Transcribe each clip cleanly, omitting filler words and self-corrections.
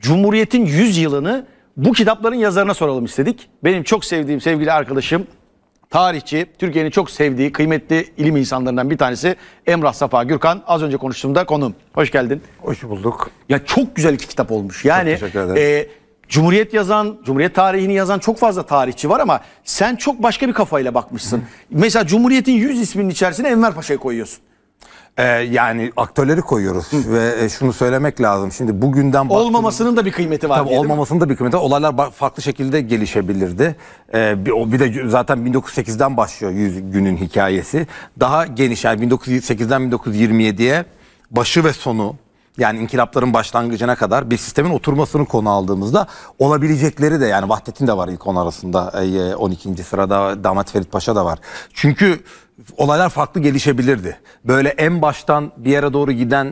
Cumhuriyet'in 100 yılını bu kitapların yazarına soralım istedik. Benim çok sevdiğim sevgili arkadaşım, tarihçi, Türkiye'nin çok sevdiği kıymetli ilim insanlarından bir tanesi Emrah Safa Gürkan. Az önce konuştuğumda konuğum. Hoş geldin. Hoş bulduk. Ya çok güzel iki kitap olmuş. Yani Cumhuriyet yazan, Cumhuriyet tarihini yazan çok fazla tarihçi var ama sen çok başka bir kafayla bakmışsın. Mesela Cumhuriyet'in 100 isminin içerisine Enver Paşa'yı koyuyorsun. Yani aktörleri koyuyoruz ve şunu söylemek lazım. Şimdi bugünden olmamasının da bir kıymeti var. Tabii olmamasının da bir kıymeti. Olaylar farklı şekilde gelişebilirdi. Bir de zaten 1908'den başlıyor 100 günün hikayesi. Daha geniş, yani 1908'den 1927'ye başı ve sonu, yani inkılapların başlangıcına kadar bir sistemin oturmasını konu aldığımızda olabilecekleri de, yani Vahdettin de var ilk 10 arasında, 12. sırada Damat Ferit Paşa da var. Çünkü olaylar farklı gelişebilirdi. Böyle en baştan bir yere doğru giden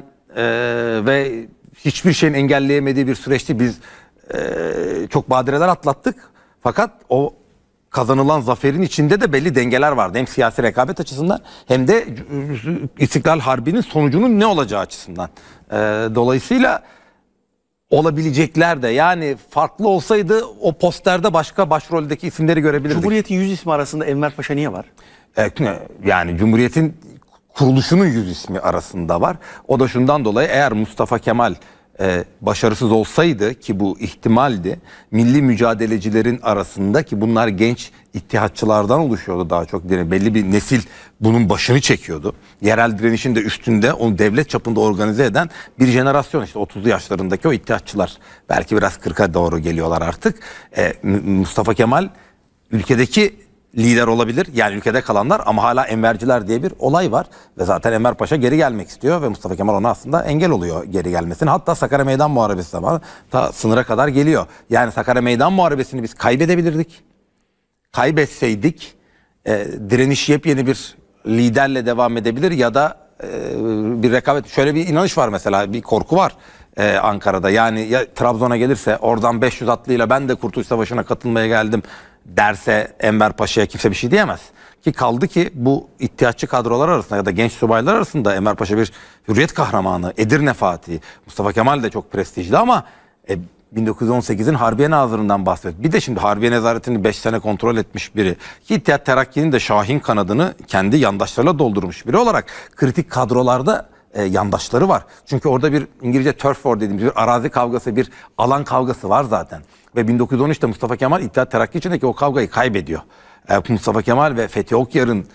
ve hiçbir şeyin engelleyemediği bir süreçti. Biz çok badireler atlattık. Fakat o kazanılan zaferin içinde de belli dengeler vardı. Hem siyasi rekabet açısından hem de İstiklal Harbi'nin sonucunun ne olacağı açısından. Dolayısıyla olabilecekler de, yani farklı olsaydı o posterde başka başroldeki isimleri görebilirdik. Cumhuriyet'in 100 ismi arasında Enver Paşa niye var? Yani Cumhuriyet'in kuruluşunun 100 ismi arasında var. O da şundan dolayı, eğer Mustafa Kemal başarısız olsaydı, ki bu ihtimaldi, milli mücadelecilerin arasında, ki bunlar genç ittihatçılardan oluşuyordu daha çok, belli bir nesil bunun başını çekiyordu. Yerel direnişin de üstünde onu devlet çapında organize eden bir jenerasyon, işte 30'lu yaşlarındaki o ittihatçılar, belki biraz 40'a doğru geliyorlar artık. Mustafa Kemal ülkedeki lider olabilir, yani ülkede kalanlar, ama hala Enverciler diye bir olay var ve zaten Enver Paşa geri gelmek istiyor ve Mustafa Kemal ona aslında engel oluyor geri gelmesine. Hatta Sakarya Meydan Muharebesi zamanı ta sınıra kadar geliyor. Yani Sakarya Meydan Muharebesi'ni biz kaybedebilirdik. Kaybetseydik direniş yepyeni bir liderle devam edebilir ya da bir rekabet. Şöyle bir inanış var mesela, bir korku var Ankara'da. Yani ya Trabzon'a gelirse, oradan 500 atlıyla ben de Kurtuluş Savaşı'na katılmaya geldim derse Enver Paşa'ya kimse bir şey diyemez. Ki kaldı ki bu ittihatçı kadrolar arasında ya da genç subaylar arasında Enver Paşa bir hürriyet kahramanı, Edirne Fatih, Mustafa Kemal de çok prestijli, ama 1918'in Harbiye Nazırı'ndan bahsediyor. Bir de şimdi Harbiye Nezaretini 5 sene kontrol etmiş biri, ki İttihat Terakki'nin de Şahin kanadını kendi yandaşlarıyla doldurmuş biri olarak kritik kadrolarda yandaşları var. Çünkü orada bir İngilizce turf war dediğimiz bir arazi kavgası, bir alan kavgası var zaten. Ve 1913'te Mustafa Kemal İttihat Terakki içindeki o kavgayı kaybediyor. Mustafa Kemal ve Fethi Okyar'ın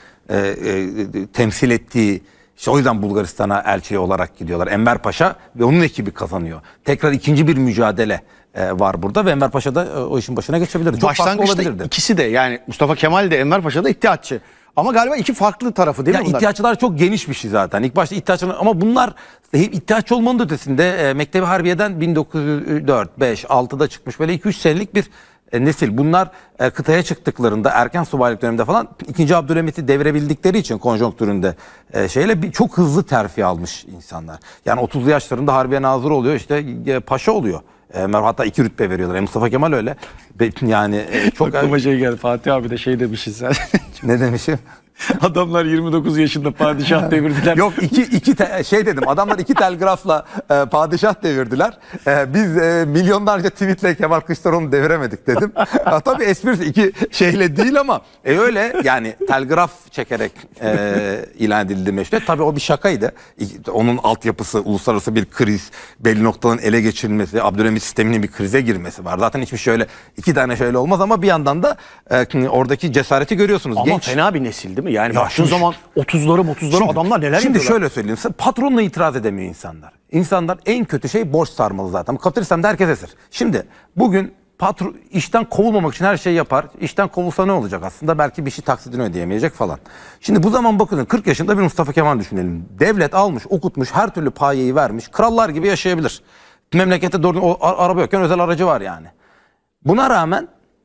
temsil ettiği, işte o yüzden Bulgaristan'a elçi olarak gidiyorlar. Enver Paşa ve onun ekibi kazanıyor. Tekrar ikinci bir mücadele var burada ve Enver Paşa da o işin başına geçebilirdi. Çok farklı olabilirdi. İkisi de, yani Mustafa Kemal de Enver Paşa da ittihatçı. Ama galiba iki farklı tarafı değil mi bunlar? İttihatçılar çok geniş bir şey zaten. İlk başta ittihatçılar, ama bunlar ittihatçı olmanın ötesinde Mektebi Harbiye'den 1904, 5, 6'da çıkmış böyle 2-3 senelik bir nesil. Bunlar kıtaya çıktıklarında, erken subaylık döneminde falan 2. Abdülhamit'i devirebildikleri için konjonktüründe çok hızlı terfi almış insanlar. Yani 30'lu yaşlarında Harbiye Nazırı oluyor, işte paşa oluyor. Hatta 2 rütbe veriyorlar. Mustafa Kemal öyle. Yani çok aklıma şey geldi. Fatih abi de şey demişsin sen. Ne demişim? Adamlar 29 yaşında padişah devirdiler. Yok, dedim. Adamlar 2 telgrafla padişah devirdiler. Biz milyonlarca tweetle Kemal Kılıçdaroğlu'nu deviremedik dedim. Tabii esprisi 2 şeyle değil ama öyle, yani telgraf çekerek ilan edildi meşruiyet. Tabii o bir şakaydı. Onun altyapısı uluslararası bir kriz, belli noktaların ele geçirilmesi, Abdülhamit sisteminin bir krize girmesi var. Zaten hiçbir şöyle 2 tane şöyle olmaz, ama bir yandan da oradaki cesareti görüyorsunuz. Ama genç, fena bir nesil değil mi? Yani baktığın zaman 30'ları adamlar neler yapıyorlar? Şimdi şöyle söyleyeyim. Patronla itiraz edemiyor insanlar. İnsanlar en kötü şey borç sarmalı zaten. Kapitalist sistemde herkes esir. Şimdi bugün patron işten kovulmamak için her şeyi yapar. İşten kovulsa ne olacak aslında? Belki bir şey taksidini ödeyemeyecek falan. Şimdi bu zaman bakın, 40 yaşında bir Mustafa Kemal düşünelim. Devlet almış, okutmuş, her türlü payeyi vermiş. Krallar gibi yaşayabilir. Memlekette doğru araba yokken özel aracı var yani. Buna rağmen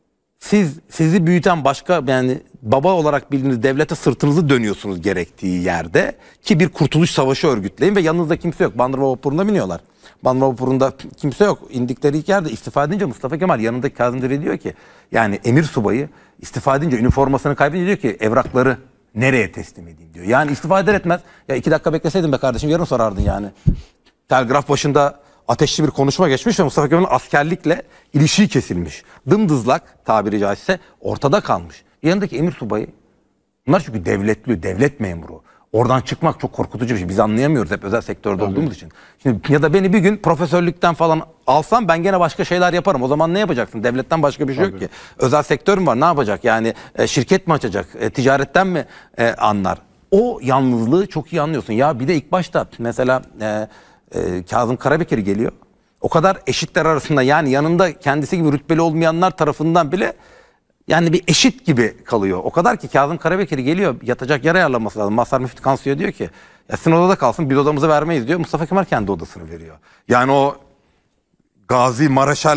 sizi büyüten başka, yani baba olarak bildiğiniz devlete sırtınızı dönüyorsunuz gerektiği yerde, ki bir kurtuluş savaşı örgütleyin ve yanınızda kimse yok. Bandırma vapuruna biniyorlar. Bandırma vapurunda kimse yok. İndikleri ilk yerde istifa edince Mustafa Kemal yanındaki Kazım diyor ki, yani emir subayı istifa edince, üniformasını kaybedince diyor ki evrakları nereye teslim edeyim diyor. Yani istifa eder etmez, ya 2 dakika bekleseydin be kardeşim, yarın sorardın yani. Telgraf başında ateşli bir konuşma geçmiş ve Mustafa Kemal'in askerlikle ilişiği kesilmiş. Dımdızlak tabiri caizse ortada kalmış. Yanındaki emir subayı, bunlar çünkü devletli, devlet memuru. Oradan çıkmak çok korkutucu bir şey. Biz anlayamıyoruz hep özel sektörde olduğumuz için. Şimdi ya da beni bir gün profesörlükten falan alsam ben gene başka şeyler yaparım. O zaman ne yapacaksın? Devletten başka bir şey yok ki. Özel sektör mü var? Ne yapacak? Yani şirket mi açacak? Ticaretten mi anlar? O yalnızlığı çok iyi anlıyorsun. Ya bir de ilk başta mesela Kazım Karabekir geliyor. O kadar eşitler arasında, yani yanında kendisi gibi rütbeli olmayanlar tarafından bile yani bir eşit gibi kalıyor. O kadar ki Kazım Karabekir geliyor, yatacak yer ayarlaması lazım. Mazhar Müftü Kansu'ya diyor ki ya sizin odada kalsın, biz odamızı vermeyiz diyor. Mustafa Kemal kendi odasını veriyor. Yani o Gazi Maraşal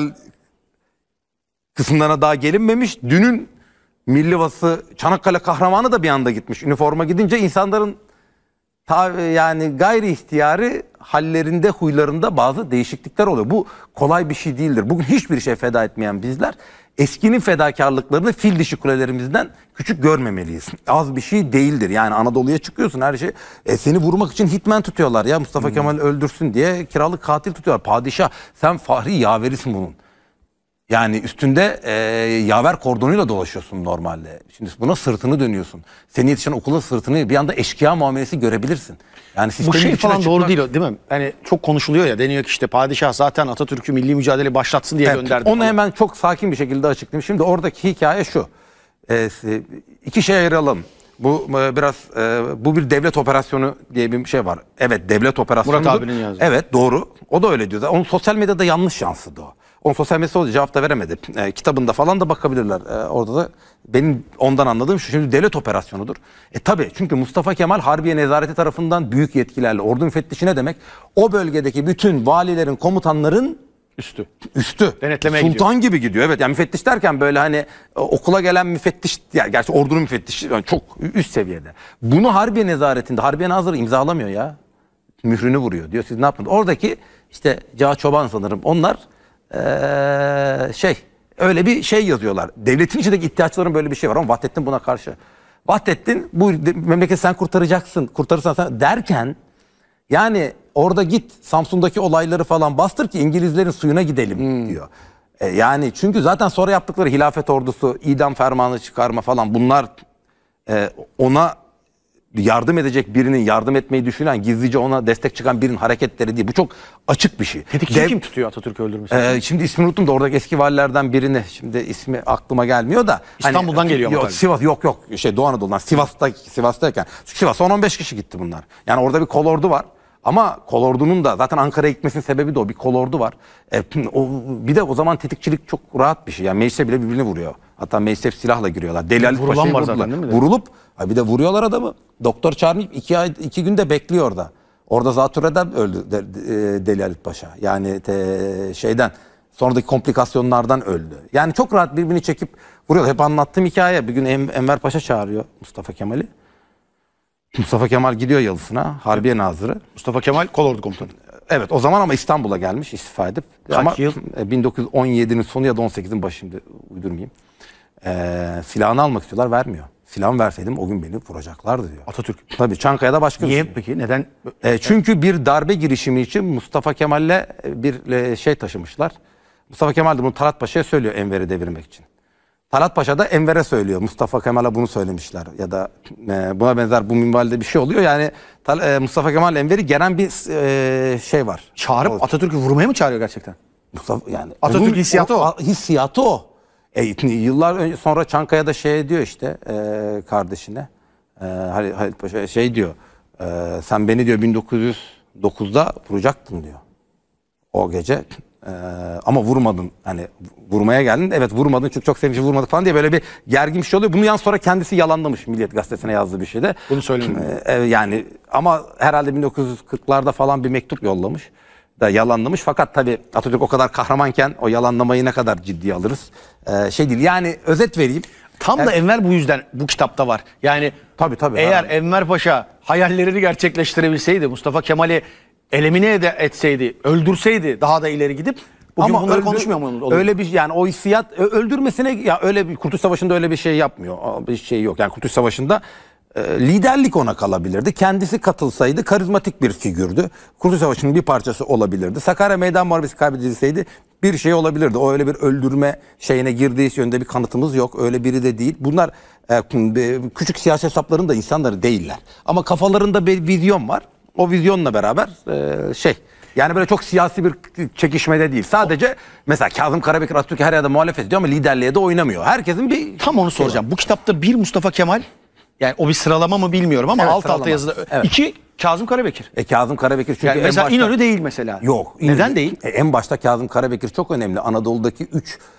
kısımlarına daha gelinmemiş. Dünün Millivası Çanakkale kahramanı da bir anda gitmiş. Üniforma gidince insanların yani gayri ihtiyari hallerinde, huylarında bazı değişiklikler oluyor. Bu kolay bir şey değildir. Bugün hiçbir şey feda etmeyen bizler eskinin fedakarlıklarını fil dişi kulelerimizden küçük görmemeliyiz. Az bir şey değildir. Yani Anadolu'ya çıkıyorsun, her şey seni vurmak için hitmen tutuyorlar ya, Mustafa Kemal öldürsün diye kiralık katil tutuyorlar. Padişah, sen fahri yaverisin bunun. Yani üstünde yaver kordonuyla dolaşıyorsun normalde. Şimdi buna sırtını dönüyorsun. Seni yetişen okula sırtını, bir anda eşkıya muamelesi görebilirsin. Yani Bu şey falan doğru değil, değil mi? Hani çok konuşuluyor ya, deniyor ki işte padişah zaten Atatürk'ü milli mücadele başlatsın diye gönderdi. Onu falan. hemen çok sakin bir şekilde açıklayayım. Şimdi oradaki hikaye şu. İki şeye ayıralım. Bu biraz bu bir devlet operasyonu diye bir şey var. Evet, devlet operasyonu. Murat abinin yazdığı. Evet, doğru. O da öyle diyor. Onun sosyal medyada yanlış yansıdı o. Onun sosyal medyada olunca cevap da veremedi. Kitabında falan da bakabilirler. Orada da benim ondan anladığım şu: şimdi devlet operasyonudur. Tabii, çünkü Mustafa Kemal Harbiye Nezareti tarafından büyük yetkilerle, ordu müfettişi ne demek? O bölgedeki bütün valilerin, komutanların üstü. Denetlemeye Sultan gibi gidiyor. Evet, yani müfettiş derken böyle hani okula gelen müfettiş, yani gerçi ordunun müfettişi yani çok üst seviyede. Bunu Harbiye Nezaretinde Harbiye Nazırı imzalamıyor ya. Mührünü vuruyor. Diyor siz ne yaptınız? Oradaki işte Cağa Çoban sanırım, onlar öyle bir şey yazıyorlar. Devletin içindeki ihtiyaçların böyle bir şey var ama Vahdettin buna karşı. Vahdettin bu memleketi sen kurtaracaksın, kurtarırsan sen derken, yani orada git Samsun'daki olayları falan bastır ki İngilizlerin suyuna gidelim diyor. Yani çünkü zaten sonra yaptıkları hilafet ordusu, idam fermanı çıkarma falan, bunlar ona yardım edecek birinin, yardım etmeyi düşünen, gizlice ona destek çıkan birinin hareketleri değil. Bu çok açık bir şey. Tetikçi kim tutuyor Atatürk'ü öldürmesi? Şimdi ismini unuttum da oradaki eski valilerden birini, şimdi ismi aklıma gelmiyor da. İstanbul'dan hani, geliyor mu? Yok, Sivas, yok Doğu Anadolu'dan. Sivas'tayken. Sivas'a 10-15 kişi gitti bunlar. Yani orada bir kolordu var. Ama kolordunun da zaten Ankara'ya gitmesinin sebebi de o. Bir kolordu var. Bir de o zaman tetikçilik çok rahat bir şey. Yani meclise bile birbirini vuruyor. Hatta meclise silahla giriyorlar. Deli Ali Paşa'yı var zaten, değil mi? Vurulup bir de vuruyorlar adamı. Doktor çağırmayıp 2 günde bekliyor orada. Orada zatürreden öldü Deli Ali Paşa. Yani sonraki komplikasyonlardan öldü. Yani çok rahat birbirini çekip vuruyorlar. Hep anlattığım hikaye. Bir gün Enver Paşa çağırıyor Mustafa Kemal'i. Mustafa Kemal gidiyor Yalısı'na, Harbiye Nazırı. Mustafa Kemal kolordu komutanı. Evet, o zaman ama İstanbul'a gelmiş istifa edip. Kaç yıl? 1917'nin sonu ya da 18'in başı, şimdi uydurmayayım. Silahını almak istiyorlar, vermiyor. Silahımı verseydim o gün beni vuracaklardı diyor. Atatürk. Tabii, Çankaya'da başka bir Niye şey. peki? Neden? Çünkü bir darbe girişimi için Mustafa Kemal'le bir şey taşımışlar. Mustafa Kemal de bunu Talat Paşa'ya söylüyor Enver'i devirmek için. Talat Paşa da Enver'e söylüyor. Mustafa Kemal'e bunu söylemişler ya da buna benzer bu minvalde bir şey oluyor. Yani Mustafa Kemal Enver'i gelen bir şey var. Çağırıp Atatürk'ü vurmaya mı çağırıyor gerçekten? Mustafa, yani Atatürk hissiyatı o. Hissiyatı o. Yıllar önce sonra Çankaya'da diyor işte kardeşine Halil Paşa diyor. Sen beni diyor 1909'da vuracaktın diyor. O gece. Ama vurmadın, hani vurmaya geldin, evet vurmadın çünkü çok sevinçli vurmadık falan diye böyle bir gergin bir şey oluyor. Bunu sonra kendisi yalanlamış, Milliyet Gazetesi'ne yazdığı bir şeyde. Bunu söylemiyor. Yani ama herhalde 1940'larda falan bir mektup yollamış da yalanlamış. Fakat tabii Atatürk o kadar kahramanken o yalanlamayı ne kadar ciddiye alırız değil. Yani özet vereyim. Tam da Enver bu yüzden bu kitapta var. Yani tabii, eğer Enver Paşa hayallerini gerçekleştirebilseydi, Mustafa Kemal'i elimine etseydi, öldürseydi daha da ileri gidip bugün ama bunları konuşmuyor mu? Öyle bir, yani o hissiyat öldürmesine, ya öyle bir Kurtuluş Savaşı'nda öyle bir şey yapmıyor. Bir şey yok. Yani Kurtuluş Savaşı'nda liderlik ona kalabilirdi. Kendisi katılsaydı karizmatik bir figürdü. Kurtuluş Savaşı'nın bir parçası olabilirdi. Sakarya Meydan Muharebesi kaybedilseydi bir şey olabilirdi. O öyle bir öldürme şeyine girdiği yönde bir kanıtımız yok. Öyle biri de değil. Bunlar küçük siyasi hesapların da insanları değiller. Ama kafalarında bir vizyon var. O vizyonla beraber yani böyle çok siyasi bir çekişmede değil. Sadece mesela Kazım Karabekir Atatürk'e her yerde muhalefet ediyor ama liderliğe de oynamıyor. Herkesin bir... Tam onu soracağım. Bu kitapta bir Mustafa Kemal, yani o bir sıralama mı bilmiyorum ama Evet, alt alta sıralama. yazıda. Evet. 2 Kazım Karabekir. Kazım Karabekir çünkü Yani en mesela başta... İnönü değil mesela. Yok. Neden değil? En başta Kazım Karabekir çok önemli. Anadolu'daki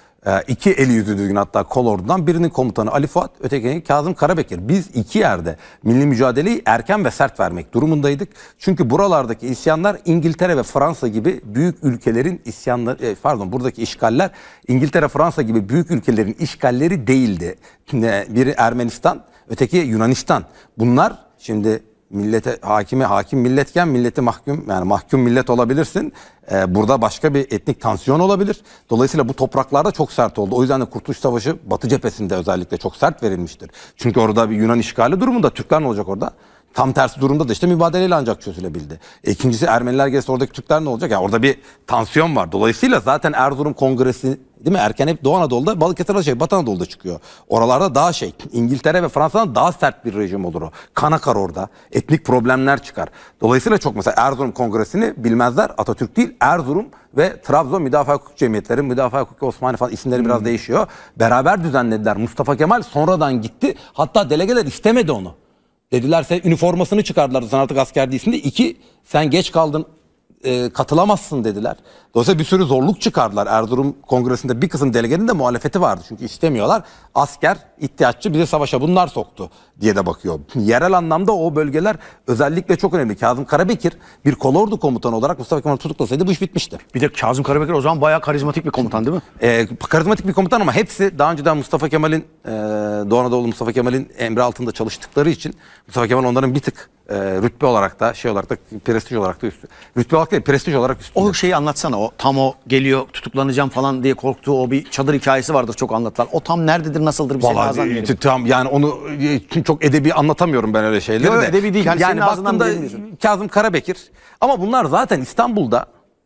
2 eli yüzü düzgün hatta kolordudan birinin komutanı Ali Fuat, ötekinin Kazım Karabekir. Biz iki yerde milli mücadeleyi erken ve sert vermek durumundaydık. Çünkü buralardaki isyanlar İngiltere ve Fransa gibi büyük ülkelerin isyanları, buradaki işgaller İngiltere, Fransa gibi büyük ülkelerin işgalleri değildi. Biri Ermenistan, öteki Yunanistan. Bunlar şimdi millete hakim milletken milleti mahkum, yani mahkum millet olabilirsin. Burada başka bir etnik tansiyon olabilir. Dolayısıyla bu topraklarda çok sert oldu. O yüzden de Kurtuluş Savaşı Batı cephesinde özellikle çok sert verilmiştir. Çünkü orada bir Yunan işgali durumunda Türkler ne olacak orada? Tam tersi durumda da işte mübadeleyle ancak çözülebildi. İkincisi Ermeniler gelse oradaki Türkler ne olacak? Yani orada bir tansiyon var. Dolayısıyla zaten Erzurum Kongresi, değil mi? Erken hep Doğu Anadolu'da, Balıkesir'de Batı Anadolu'da çıkıyor. Oralarda daha İngiltere ve Fransa'dan daha sert bir rejim olur o. Kan akar orada. Etnik problemler çıkar. Dolayısıyla çok mesela Erzurum Kongresi'ni bilmezler. Atatürk değil, Erzurum ve Trabzon Müdafaa Hukuk Cemiyetleri, Müdafaa Hukuk Osmanlı falan isimleri biraz değişiyor. Beraber düzenlediler. Mustafa Kemal sonradan gitti. Hatta delegeler istemedi onu. Dediler sen üniformasını çıkardılar, sen artık asker değilsin de. 2, sen geç kaldın, katılamazsın dediler. Dolayısıyla bir sürü zorluk çıkardılar. Erzurum Kongresi'nde bir kısım delegenin de muhalefeti vardı. Çünkü istemiyorlar. Asker, ihtiyaççı bizi savaşa bunlar soktu diye de bakıyor. Yerel anlamda o bölgeler özellikle çok önemli. Kazım Karabekir bir kolordu komutanı olarak Mustafa Kemal'i tutuklasaydı bu iş bitmişti. Bir de Kazım Karabekir o zaman bayağı karizmatik bir komutan değil mi? Karizmatik bir komutan ama hepsi daha önceden Mustafa Kemal'in, Doğu Anadolu Mustafa Kemal'in emri altında çalıştıkları için Mustafa Kemal onların bir tık rütbe olarak da prestij olarak da üstü. Rütbe olarak değil, prestij olarak üstü. O şeyi anlatsana. O tam o geliyor tutuklanacağım falan diye korktuğu o bir çadır hikayesi vardır, çok anlatılan. O tam nerededir, nasıldır bir senin ağzından diyelim. Tamam, yani onu çok edebi anlatamıyorum ben öyle şeyleri. Yok, de. edebi değil. Hani senin ağzından baktığımda Kazım Karabekir, ama bunlar zaten İstanbul'da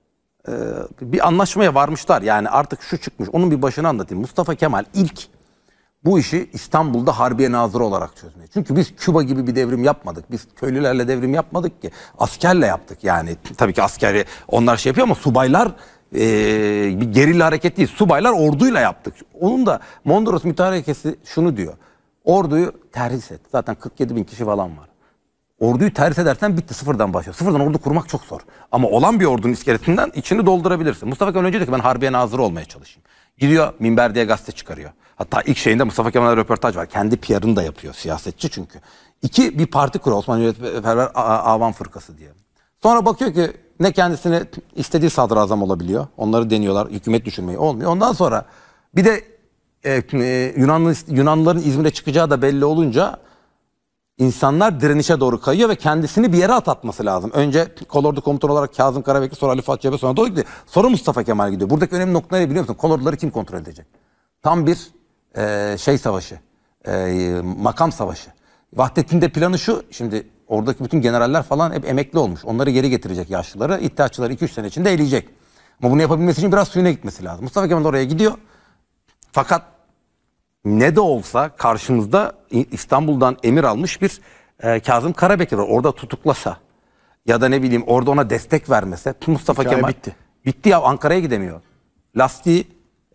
bir anlaşmaya varmışlar. Yani artık şu çıkmış. Onun bir başını anlatayım. Mustafa Kemal ilk bu işi İstanbul'da Harbiye Nazırı olarak çözmeye. Çünkü biz Küba gibi bir devrim yapmadık. Biz köylülerle devrim yapmadık ki. Askerle yaptık yani. Tabii ki askeri onlar şey yapıyor ama subaylar bir gerilla hareket değil. Subaylar orduyla yaptık. Onun da Mondros Mütarekesi şunu diyor. Orduyu terhis et. Zaten 47 bin kişi falan var. Orduyu terhis edersen bitti, sıfırdan başlıyor. Sıfırdan ordu kurmak çok zor. Ama olan bir ordunun iskeletinden içini doldurabilirsin. Mustafa Kemal önce diyor ki ben Harbiye Nazırı olmaya çalışayım. Gidiyor Minber diye gazete çıkarıyor. Hatta ilk şeyinde Mustafa Kemal'e röportaj var. Kendi PR'ını da yapıyor, siyasetçi çünkü. Bir parti kuruyor, Osmanlı Yönetmenler Avam Fırkası diye. Sonra bakıyor ki ne kendisine istediği sadrazam olabiliyor. Onları deniyorlar, hükümet düşürmeyi olmuyor. Ondan sonra bir de Yunanlıların İzmir'e çıkacağı da belli olunca İnsanlar direnişe doğru kayıyor ve kendisini bir yere atması lazım. Önce kolordu komutanı olarak Kazım Karabekir, sonra Ali Fuat Cebe, sonra doğru gidiyor. Sonra Mustafa Kemal gidiyor. Buradaki önemli nokta ne biliyor musun? Kolorduları kim kontrol edecek? Tam bir savaşı. Makam savaşı. Vahdettin de planı şu. Şimdi oradaki bütün generaller falan hep emekli olmuş. Onları geri getirecek yaşlıları. İttihatçıları 2-3 sene içinde eleyecek. Ama bunu yapabilmesi için biraz suyuna gitmesi lazım. Mustafa Kemal oraya gidiyor. Fakat ne de olsa karşımızda İstanbul'dan emir almış bir Kazım Karabekir var. Orada tutuklasa ya da ne bileyim orada ona destek vermese Mustafa hikaye Kemal bitti. Bitti ya, Ankara'ya gidemiyor. Lastiği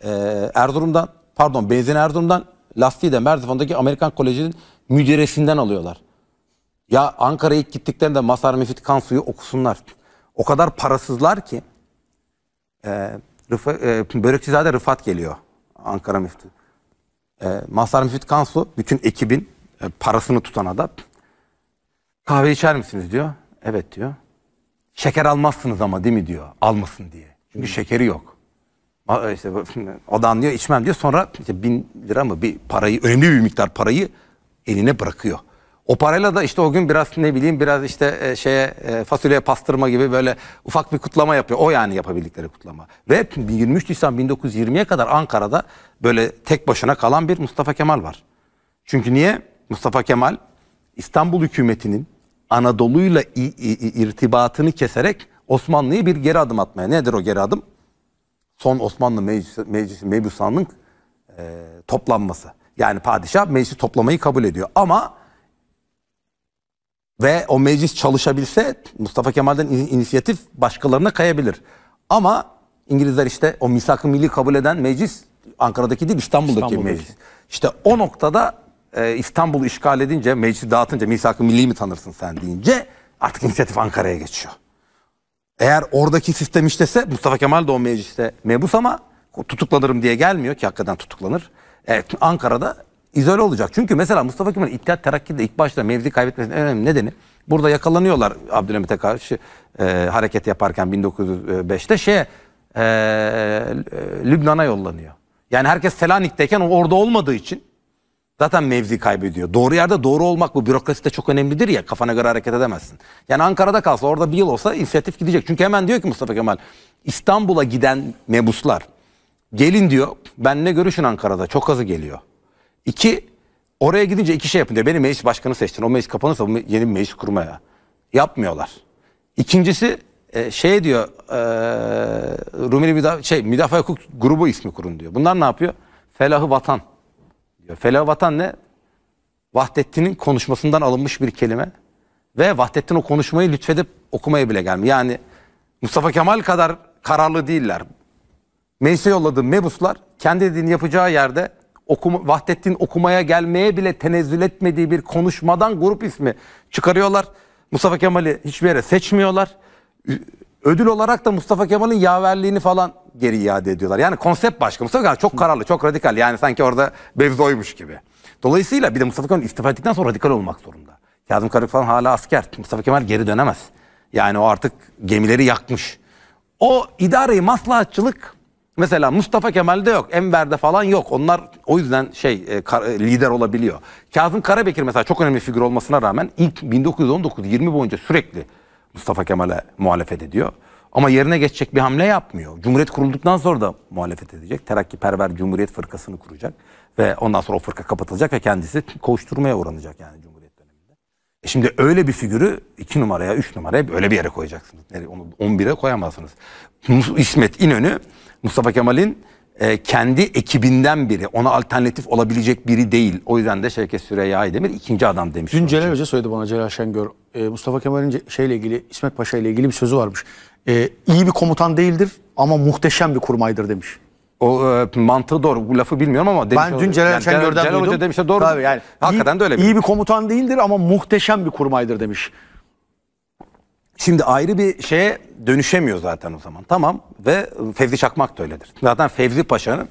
benzin Erzurum'dan, lastiği de Merzifon'daki Amerikan Koleji'nin müdiresinden alıyorlar. Ya Ankara'ya ilk gittiklerinde Mazhar Müfit Kansu'yu okusunlar. O kadar parasızlar ki Börekçizade Rıfat geliyor, Ankara müftü. Mazhar Müfit Kansu bütün ekibin parasını tutan adam. Kahve içer misiniz diyor. Evet diyor. Şeker almazsınız ama değil mi diyor. Almasın diye. Çünkü şekeri yok. İşte, o da anlıyor, içmem diyor. Sonra işte 1000 lira mı bir parayı, önemli bir miktar parayı eline bırakıyor. O parayla da işte o gün biraz ne bileyim biraz işte fasulyeye pastırma gibi böyle ufak bir kutlama yapıyor. O yani yapabildikleri kutlama. Ve 23 Nisan 1920'ye kadar Ankara'da böyle tek başına kalan bir Mustafa Kemal var. Çünkü niye? Mustafa Kemal İstanbul hükümetinin Anadolu'yla irtibatını keserek Osmanlı'yı bir geri adım atmaya. Nedir o geri adım? Son Osmanlı Meclisi Mebusan'ın toplanması. Yani padişah meclisi toplamayı kabul ediyor. Ama ve o meclis çalışabilse Mustafa Kemal'den inisiyatif başkalarına kayabilir. Ama İngilizler işte o misak-ı milli kabul eden meclis Ankara'daki değil İstanbul'daki meclis. İşte o noktada İstanbul'u işgal edince, meclisi dağıtınca misak-ı milli mi tanırsın sen deyince artık inisiyatif Ankara'ya geçiyor. Eğer oradaki sistem işlese Mustafa Kemal de o mecliste mebus ama tutuklanırım diye gelmiyor ki hakikaten tutuklanır. Evet, Ankara'da izole olacak. Çünkü mesela Mustafa Kemal İttihat Terakki'de ilk başta mevzi kaybetmesinin en önemli nedeni burada yakalanıyorlar Abdülhamit'e karşı hareket yaparken 1905'te Lübnan'a yollanıyor. Yani herkes Selanik'teyken o orada olmadığı için zaten mevzi kaybediyor. Doğru yerde doğru olmak bu bürokraside çok önemlidir ya, kafana göre hareket edemezsin. Yani Ankara'da kalsa orada bir yıl olsa inisiyatif gidecek. Çünkü hemen diyor ki Mustafa Kemal İstanbul'a giden mebuslar gelin diyor benimle görüşün Ankara'da, çok azı geliyor. 2 oraya gidince 2 şey yapın diyor. Beni meclis başkanı seçtin. O meclis kapanırsa yeni bir meclis kurmaya. Yapmıyorlar. İkincisi diyor Rumeli Müdafaa Hukuk Grubu ismi kurun diyor. Bunlar ne yapıyor? Felahı Vatan diyor. Felahı Vatan ne? Vahdettin'in konuşmasından alınmış bir kelime ve Vahdettin o konuşmayı lütfedip okumaya bile gelmiyor. Yani Mustafa Kemal kadar kararlı değiller. Meclise yolladığı mebuslar kendi dediğini yapacağı yerde Vahdettin okumaya gelmeye bile tenezzül etmediği bir konuşmadan grup ismi çıkarıyorlar. Mustafa Kemal'i hiçbir yere seçmiyorlar. Ödül olarak da Mustafa Kemal'in yaverliğini falan geri iade ediyorlar. Yani konsept başka. Mustafa Kemal çok kararlı, çok radikal. Yani sanki orada Bevzo'ymuş gibi. Dolayısıyla bir de Mustafa Kemal istifa ettikten sonra radikal olmak zorunda. Kazım Karabekir falan hala asker. Mustafa Kemal geri dönemez. Yani o artık gemileri yakmış. O idare-i maslahatçılık mesela Mustafa Kemal'de yok. Enver'de falan yok. Onlar o yüzden lider olabiliyor. Kazım Karabekir mesela çok önemli figür olmasına rağmen ilk 1919-20 boyunca sürekli Mustafa Kemal'e muhalefet ediyor. Ama yerine geçecek bir hamle yapmıyor. Cumhuriyet kurulduktan sonra da muhalefet edecek. Terakkiperver Cumhuriyet Fırkası'nı kuracak. Ve ondan sonra o fırka kapatılacak ve kendisi koşturmaya uğranacak yani Cumhuriyet döneminde. Şimdi öyle bir figürü 2 numaraya, 3 numaraya böyle bir yere koyacaksınız. Onu 11'e koyamazsınız. İsmet İnönü Mustafa Kemal'in kendi ekibinden biri. Ona alternatif olabilecek biri değil. O yüzden de Şevket Süreyya Aydemir ikinci adam demiş. Dün Celal Hoca söyledi bana, Celal Şengör. Mustafa Kemal'in ilgili, İsmet Paşa ile ilgili bir sözü varmış. İyi bir komutan değildir ama muhteşem bir kurmaydır demiş. O mantığı doğru. Bu lafı bilmiyorum ama demiş. Ben dün Celal Şengör'den duydum. Celal Hoca demiş de doğru. Tabii yani hakikaten de öyle. İyi bir komutan değildir ama muhteşem bir kurmaydır demiş. Şimdi ayrı bir şeye dönüşemiyor zaten o zaman. Tamam, ve Fevzi Çakmak da öyledir. Zaten Fevzi Paşa'nın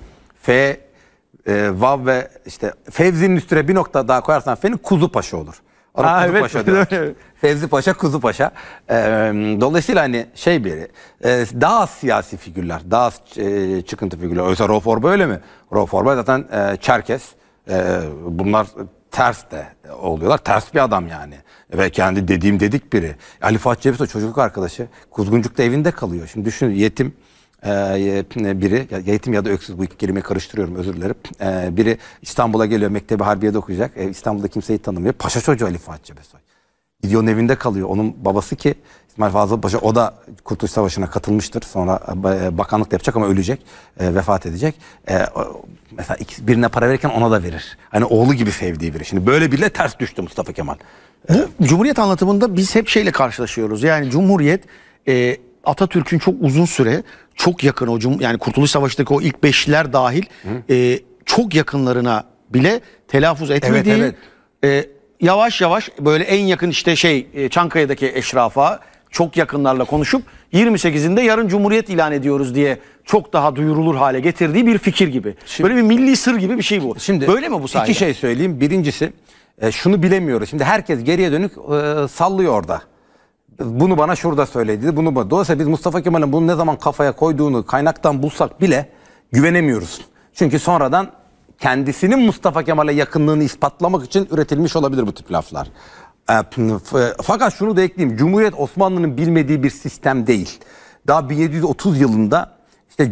Vav ve işte Fevzi'nin üstüne bir nokta daha koyarsan F'nin Kuzu Paşa olur. Kuzu Evet, Paşa diyor. Fevzi Paşa, Kuzu Paşa. Dolayısıyla hani biri daha az siyasi figürler, daha az çıkıntı figürler. Oysa Rauf Orbay öyle mi? Rauf Orbay zaten Çerkes. Bunlar ters de oluyorlar. Ters bir adam yani. Ve kendi dedik biri. Ali Fuat Cebesoy çocukluk arkadaşı. Kuzguncuk'ta evinde kalıyor. Şimdi düşünün, yetim biri, yetim ya da öksüz, bu iki kelimeyi karıştırıyorum, özür dilerim. Biri İstanbul'a geliyor, Mektebi Harbiye'de okuyacak. İstanbul'da kimseyi tanımıyor. Paşa çocuğu Ali Fuat Cebesoy. Gidiyor onun evinde kalıyor. Onun babası ki İsmail Fazıl Paşa, o da Kurtuluş Savaşı'na katılmıştır. Sonra bakanlık da yapacak ama ölecek. Vefat edecek. Mesela birine para verirken ona da verir. Hani oğlu gibi sevdiği biri. Şimdi böyle bile ters düştü Mustafa Kemal. Bu Cumhuriyet anlatımında biz hep şeyle karşılaşıyoruz. Yani Cumhuriyet Atatürk'ün çok uzun süre, çok yakın yani Kurtuluş Savaşı'ndaki o ilk beşliler dahil çok yakınlarına bile telaffuz etmediği, yavaş yavaş böyle en yakın Çankaya'daki eşrafa çok yakınlarla konuşup 28'inde yarın Cumhuriyet ilan ediyoruz diye çok daha duyurulur hale getirdiği bir fikir gibi. Böyle bir milli sır gibi bir şey bu. Şimdi böyle mi bu sayede? 2 şey söyleyeyim. Birincisi şunu bilemiyoruz. Şimdi herkes geriye dönük sallıyor orada. Bunu bana şurada söyledi. Dolayısıyla biz Mustafa Kemal'in bunu ne zaman kafaya koyduğunu kaynaktan bulsak bile güvenemiyoruz. Çünkü sonradan kendisinin Mustafa Kemal'e yakınlığını ispatlamak için üretilmiş olabilir bu tip laflar. Fakat şunu da ekleyeyim. Cumhuriyet Osmanlı'nın bilmediği bir sistem değil. Daha 1730 yılında işte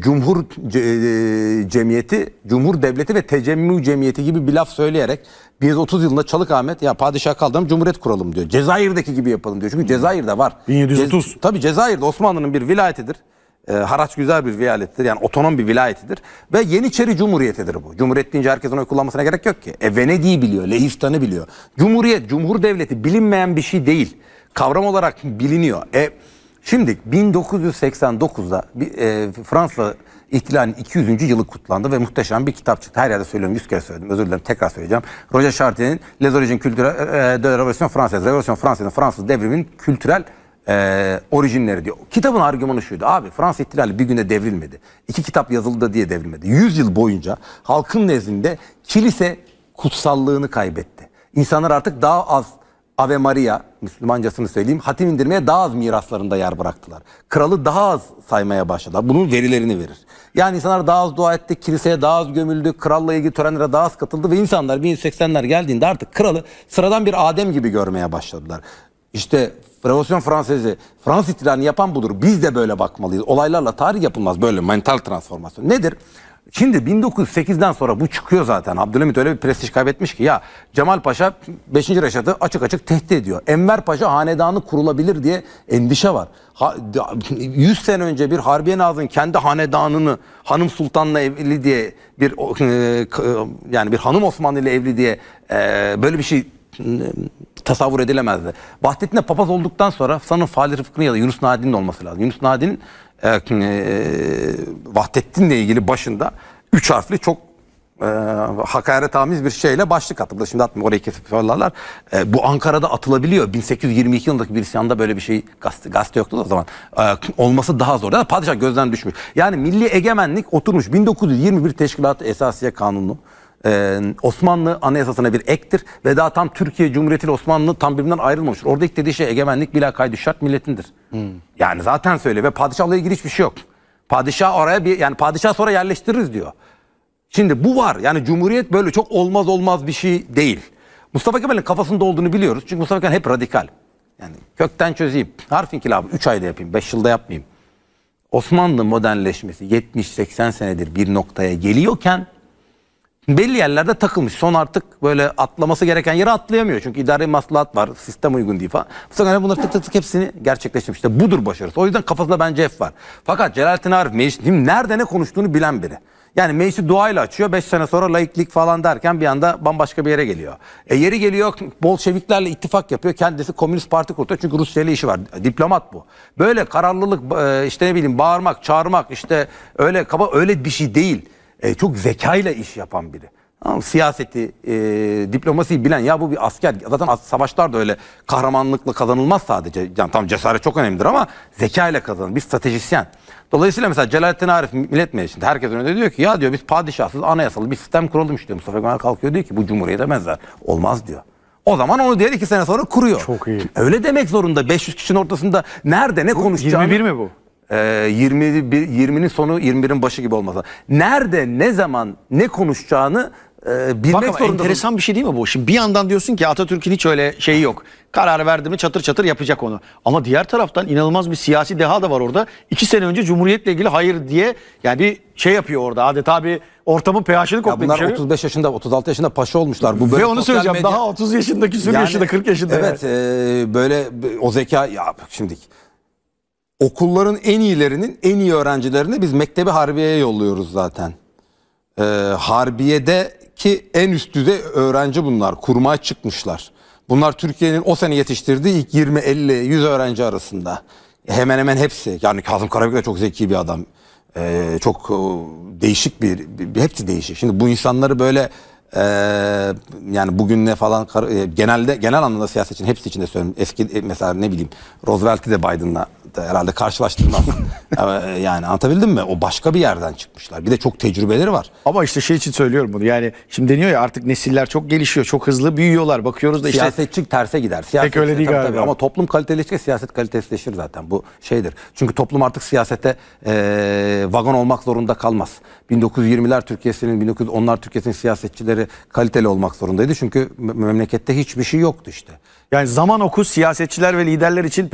cemiyeti, cumhur devleti ve tecemmü cemiyeti gibi bir laf söyleyerek 1930 yılında Çalıkahmet ya padişah kaldıralım cumhuriyet kuralım diyor. Cezayir'deki gibi yapalım diyor. Çünkü Cezayir'de var. 1730. Tabii Cezayir'de Osmanlı'nın bir vilayetidir. Haraç güzel bir vilayettir. Yani otonom bir vilayetidir. Ve Yeniçeri Cumhuriyeti'dir bu. Cumhuriyet deyince herkesin oy kullanmasına gerek yok ki. Venedik'i biliyor, Leistan'ı biliyor. Cumhuriyet, cumhur devleti bilinmeyen bir şey değil. Kavram olarak biliniyor. Şimdi 1989'da Fransa ihtilalinin 200. yılı kutlandı ve muhteşem bir kitap çıktı. Her yerde söylüyorum, 100 kere söyledim. Özür dilerim, tekrar söyleyeceğim. Roger Chartier'in Les Origines Culturelles de la Révolution Française. Revolüsyon Fransa'nın Fransız devriminin kültürel orijinleri diyor. Kitabın argümanı şuydu. Abi Fransız ihtilali bir günde devrilmedi. 2 kitap yazıldı diye devrilmedi. 100 yıl boyunca halkın nezdinde kilise kutsallığını kaybetti. İnsanlar artık daha az Ave Maria, Müslümancasını söyleyeyim, hatim indirmeye daha az miraslarında yer bıraktılar. Kralı daha az saymaya başladılar. Bunun verilerini verir. Yani insanlar daha az dua etti, kiliseye daha az gömüldü, kralla ilgili törenlere daha az katıldı ve insanlar 1180'ler geldiğinde artık kralı sıradan bir Adem gibi görmeye başladılar. İşte Revolüsyon Fransızı, Fransız ihtilalini yapan budur. Biz de böyle bakmalıyız. Olaylarla tarih yapılmaz, böyle mental transformasyon. Nedir? Şimdi 1908'den sonra bu çıkıyor zaten. Abdülhamit öyle bir prestij kaybetmiş ki ya Cemal Paşa 5. Reşat'ı açık açık tehdit ediyor. Enver Paşa hanedanı kurulabilir diye endişe var. 100 sene önce bir Harbiye Nazırı'nın kendi hanedanını hanım sultanla evli diye yani bir hanım Osmanlı ile evli diye böyle bir şey tasavvur edilemezdi. Vahdettin'e papaz olduktan sonra sanırım Fahri Rıfkı'nın ya da Yunus Nadi'nin olması lazım. Yunus Nadi'nin Vahdettin'le ilgili başında 3 harfli çok hakaretamiz bir şeyle başlık atıldı. Şimdi atmıyor, orayı kesip söylerler. Bu Ankara'da atılabiliyor. 1822 yılındaki bir isyanda böyle bir şey gazete yoktu o zaman. Olması daha zor. Yani padişah gözden düşmüş. Yani milli egemenlik oturmuş. 1921 Teşkilat-ı Esasiye Kanunu Osmanlı Anayasası'na bir ektir ve daha tam Türkiye Cumhuriyeti ile Osmanlı tam birbirinden ayrılmamıştır. Orada ilk dediği şey egemenlik bila kaydı şart milletindir. Yani zaten söyle ve padişahla ilgili hiçbir şey yok. Padişah oraya yani padişah sonra yerleştiririz diyor. Şimdi bu var. Yani Cumhuriyet böyle çok olmaz bir şey değil. Mustafa Kemal'in kafasında olduğunu biliyoruz. Çünkü Mustafa Kemal hep radikal. Yani kökten çözeyim. Harf inkılabı 3 ayda yapayım, 5 yılda yapmayayım. Osmanlı modernleşmesi 70-80 senedir bir noktaya geliyorken belli yerlerde takılmış. Son artık böyle atlaması gereken yere atlayamıyor. Çünkü idari maslahat var. Sistem uygun değil falan. Bu sefer bunları tık tık tık hepsini gerçekleştirmiş. İşte budur başarısı. O yüzden kafasında bence hep var. Fakat Celalettin Arif meclis nerede ne konuştuğunu bilen biri. Yani meclisi duayla açıyor. 5 sene sonra laiklik falan derken bir anda bambaşka bir yere geliyor. Yeri geliyor Bolşeviklerle ittifak yapıyor. Kendisi Komünist Parti kuruyor. Çünkü Rusya ile işi var. Diplomat bu. Böyle kararlılık işte ne bileyim bağırmak, çağırmak işte öyle kaba öyle bir şey değil. Çok zekayla iş yapan biri. Tamam, siyaseti, diplomasiyi bilen ya bu bir asker. Zaten savaşlar da öyle kahramanlıkla kazanılmaz sadece. Yani tam cesaret çok önemlidir ama zekayla kazanır. Bir stratejisyen. Dolayısıyla mesela Celalettin Arif Millet Meclisi'nde herkes önünde diyor ki ya diyor biz padişahsız anayasalı bir sistem kuralım işte. Mustafa Kemal kalkıyor diyor ki bu cumhuriyete benzer. Olmaz diyor. O zaman onu diğer 2 sene sonra kuruyor. Çok iyi. Öyle demek zorunda 500 kişinin ortasında nerede ne konuşacağını. 21 mi bu? 20'nin sonu 21'in başı gibi olmasa. Nerede ne zaman ne konuşacağını bilmek Bak ama zorunda. enteresan bir şey değil mi bu? Şimdi bir yandan diyorsun ki Atatürk'ün hiç öyle şeyi yok. Kararı verdi mi çatır çatır yapacak onu. Ama diğer taraftan inanılmaz bir siyasi deha da var orada. 2 sene önce Cumhuriyet'le ilgili hayır diye yani bir şey yapıyor orada. Adeta bir ortamın pH'ini koklayıp Bunlar şey 35 yaşında 36 yaşında paşa olmuşlar. Bu böyle ve onu sosyal söyleyeceğim daha 30 yaşında küsur yaşında 40 yaşında. Evet böyle o zeka ya bak şimdi okulların en iyilerinin en iyi öğrencilerini biz Mektebi Harbiye'ye yolluyoruz zaten. Harbiye'deki en üst düzey öğrenci bunlar. Kurmay çıkmışlar. Bunlar Türkiye'nin o sene yetiştirdiği ilk 20, 50, 100 öğrenci arasında. Hemen hemen hepsi. Yani Kazım Karabekir de çok zeki bir adam. Çok değişik hepsi değişik. Şimdi bu insanları böyle yani bugün ne falan genel anlamda siyasetçinin hepsi için de söylüyorum. Eski mesela ne bileyim Roosevelt'i de Biden'la herhalde karşılaştırmam. Yani anlatabildim mi? O başka bir yerden çıkmışlar. Bir de çok tecrübeleri var. Ama işte şey için söylüyorum bunu. Yani şimdi deniyor ya artık nesiller çok gelişiyor. Çok hızlı büyüyorlar. Bakıyoruz da işte. Siyasetçi terse gider. Siyasetçi, öyle değil galiba. Ama toplum kaliteleştikçe siyaset kalitesizleşir zaten. Bu şeydir. Çünkü toplum artık siyasete vagon olmak zorunda kalmaz. 1920'ler Türkiye'sinin, 1910'lar Türkiye'sinin siyasetçileri kaliteli olmak zorundaydı. Çünkü memlekette hiçbir şey yoktu işte. Yani zaman oku siyasetçiler ve liderler için pek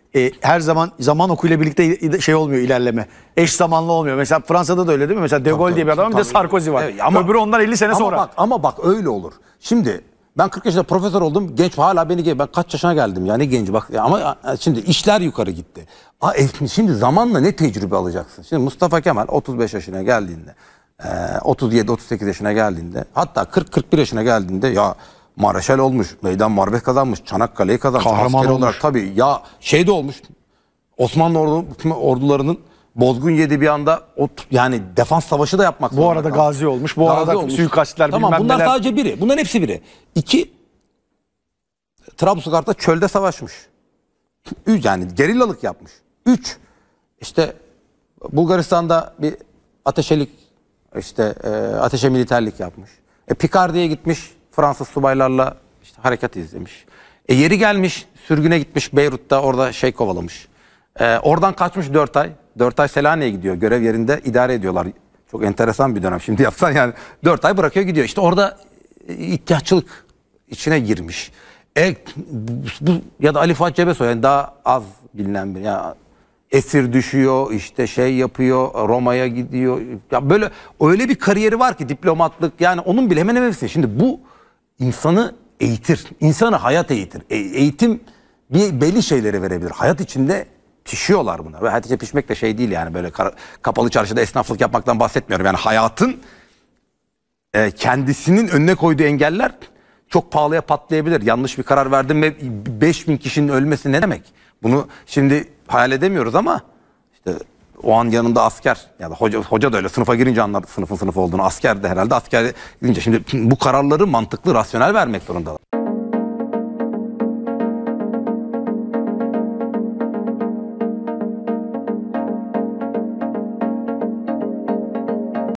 her zaman okuyla birlikte şey olmuyor, ilerleme. Eş zamanlı olmuyor. Mesela Fransa'da da öyle değil mi? Mesela De Gaulle diye bir adam, bir de Sarkozy var. Evet, ama, öbürü ondan 50 sene sonra. Ama bak öyle olur. Şimdi ben 40 yaşında profesör oldum. Genç hala beni, ben kaç yaşına geldim yani genç bak ama şimdi işler yukarı gitti. Şimdi zamanla ne tecrübe alacaksın? Şimdi Mustafa Kemal 35 yaşına geldiğinde 37-38 yaşına geldiğinde, hatta 40-41 yaşına geldiğinde ya Maraşal olmuş, Meydan Muharebe kazanmış, Çanakkale'yi kazanmış, Kahraman asker olmuş. olarak tabii ya şey de olmuş. Osmanlı ordularının bozgun yedi bir anda, yani defans savaşı da yapmak Bu zorunda arada kaldı. gazi olmuş. Bu arada suikastler Tamam, bilmem bunlar neler. sadece biri. Bunların hepsi biri. 2, Trablusgarp'ta çölde savaşmış. 3, yani gerillalık yapmış. 3, işte Bulgaristan'da bir ateşelik, işte ateşe militerlik yapmış. Picardy'ye gitmiş, Fransız subaylarla işte harekat izlemiş. Yeri gelmiş, sürgüne gitmiş Beyrut'ta, orada şey kovalamış. Oradan kaçmış 4 ay. 4 ay Selanik'e gidiyor. Görev yerinde idare ediyorlar. Çok enteresan bir dönem. Şimdi yapsan yani 4 ay bırakıyor gidiyor. İşte orada ihtiyaççılık içine girmiş. Bu ya da Ali Fuat Cebesoy, yani daha az bilinen bir. Ya esir düşüyor, işte şey yapıyor, Roma'ya gidiyor. Ya böyle öyle bir kariyeri var ki, diplomatlık, yani onun bile hemen hepsi. Şimdi bu insanı eğitir. İnsanı hayat eğitir. Eğitim belli şeyleri verebilir. Hayat içinde pişiyorlar buna. Ve hayat içinde pişmek de şey değil yani, böyle kapalı çarşıda esnaflık yapmaktan bahsetmiyorum. Yani hayatın kendisinin önüne koyduğu engeller çok pahalıya patlayabilir. Yanlış bir karar verdim ve 5000 kişinin ölmesi ne demek? Bunu şimdi hayal edemiyoruz ama işte o an yanında asker ya da hoca da öyle sınıfa girince anladı sınıf olduğunu. Asker de herhalde, asker girince. Şimdi bu kararları mantıklı, rasyonel vermek zorundalar.